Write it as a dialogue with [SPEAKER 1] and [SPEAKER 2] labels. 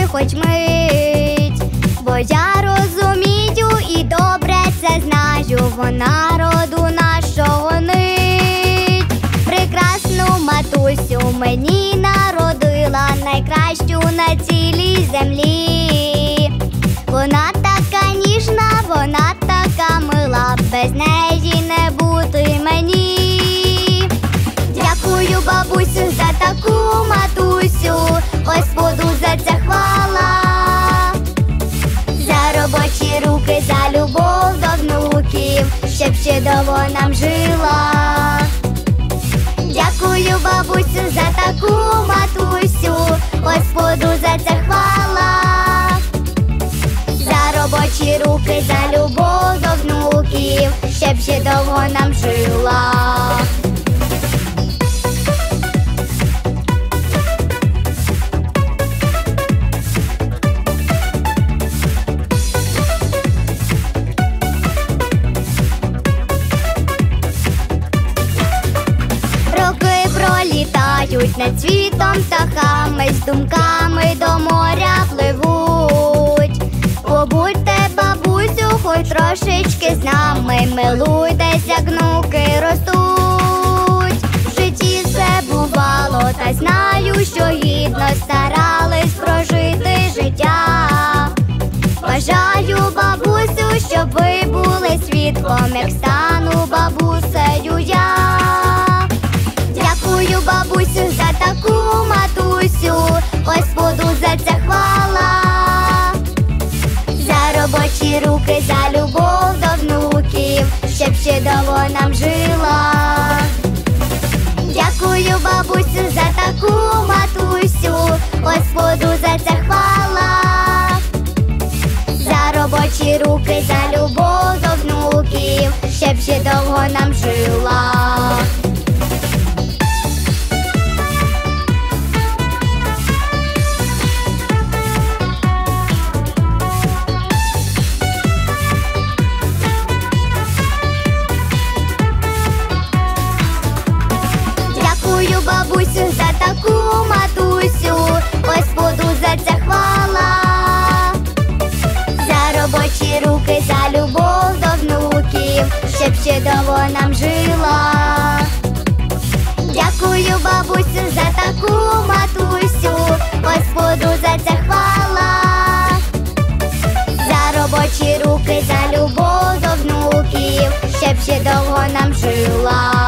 [SPEAKER 1] хоч мить, бо я розумію і добре це знаю, вона роду нашого нить. Прекрасну матусю мені народила, найкращу на цілій землі. Вона така ніжна, вона така мила, без неї не бути мені. Дякую, бабусю, за таку матусю, Господу за це хвала. За робочі руки, за любов до внуків, щоб ще довго нам жила. Дякую, бабусю, за таку матусю, Господу за це хвала. За робочі руки, за любов до внуків, щоб ще довго нам жила. Літають над світом птахами, з думками до моря пливуть. Побудьте, бабусю, хоч трошечки з нами, милуйтесь, як внуки ростуть. В житті все бувало, та знаю, що гідно старались прожити життя. Бажаю, бабусю, щоб ви були свідком, як стану бабусею я. Дякую, бабусю, за таку матусю, Господу за це хвала. За робочі руки, за любов до внуків, щоб ще довго нам жила. Дякую, бабусю, за таку матусю, Господу за це хвала. За робочі руки, за любов до внуків, щоб ще довго нам жила. Бабусю, за таку матусю, Господу за це хвала. За робочі руки, за любов до внуків, щоб ще довго нам жила. Дякую, бабусю, за таку матусю, Господу за це хвала. За робочі руки, за любов до внуків, щоб ще довго нам жила.